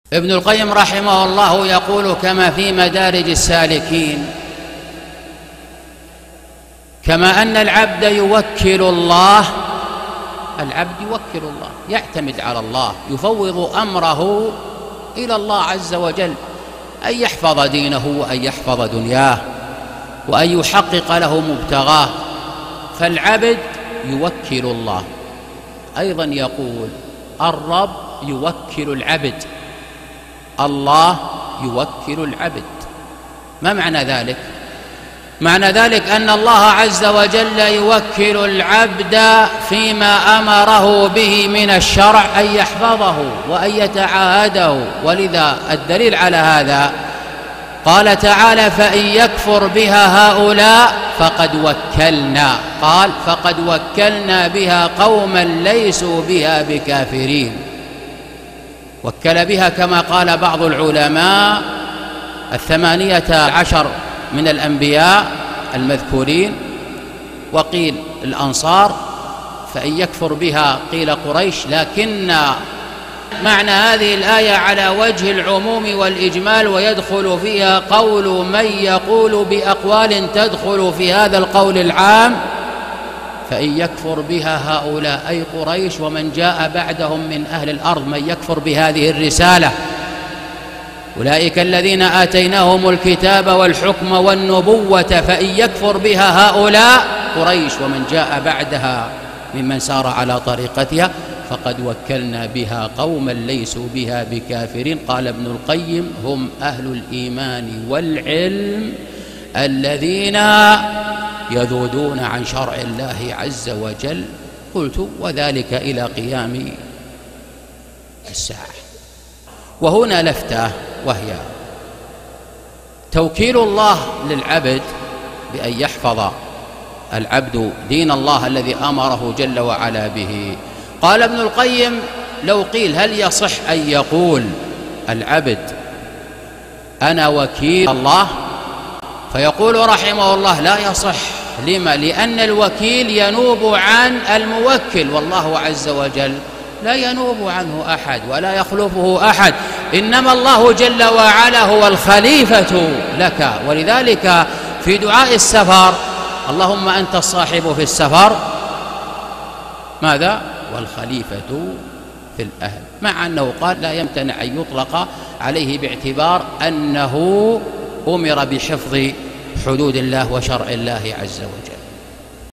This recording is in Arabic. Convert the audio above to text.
ابن القيم رحمه الله يقول كما في مدارج السالكين: كما أن العبد يوكل الله، العبد يوكل الله، يعتمد على الله، يفوض أمره إلى الله عز وجل، أن يحفظ دينه وأن يحفظ دنياه وأن يحقق له مبتغاه، فالعبد يوكل الله. أيضا يقول: الرب يوكل العبد، الله يوكل العبد. ما معنى ذلك؟ معنى ذلك أن الله عز وجل يوكل العبد فيما أمره به من الشرع أن يحفظه وأن يتعاهده. ولذا الدليل على هذا قال تعالى: فإن يكفر بها هؤلاء فقد وكلنا، قال: فقد وكلنا بها قوما ليسوا بها بكافرين. وكل بها كما قال بعض العلماء 18 من الأنبياء المذكورين، وقيل الأنصار، فإن يكفر بها قيل قريش، لكن معنى هذه الآية على وجه العموم والإجمال، ويدخل فيها قول من يقول بأقوال تدخل في هذا القول العام: فإن يكفر بها هؤلاء أي قريش ومن جاء بعدهم من أهل الأرض، من يكفر بهذه الرسالة أولئك الذين آتيناهم الكتاب والحكم والنبوة، فإن يكفر بها هؤلاء قريش ومن جاء بعدها ممن سار على طريقتها فقد وكلنا بها قوما ليسوا بها بكافرين. قال ابن القيم: هم أهل الإيمان والعلم الذين يذودون عن شرع الله عز وجل. قلت: وذلك إلى قيام الساعة. وهنا لفتة، وهي توكيل الله للعبد بأن يحفظ العبد دين الله الذي أمره جل وعلا به. قال ابن القيم: لو قيل هل يصح أن يقول العبد أنا وكيل الله؟ فيقول رحمه الله: لا يصح. لما؟ لأن الوكيل ينوب عن الموكل، والله عز وجل لا ينوب عنه أحد ولا يخلفه أحد، إنما الله جل وعلا هو الخليفة لك. ولذلك في دعاء السفر: اللهم أنت الصاحب في السفر، ماذا؟ والخليفة في الأهل، مع أنه قال لا يمتنع أن يطلق عليه باعتبار أنه أمر بحفظ حدود الله وشرع الله عز وجل.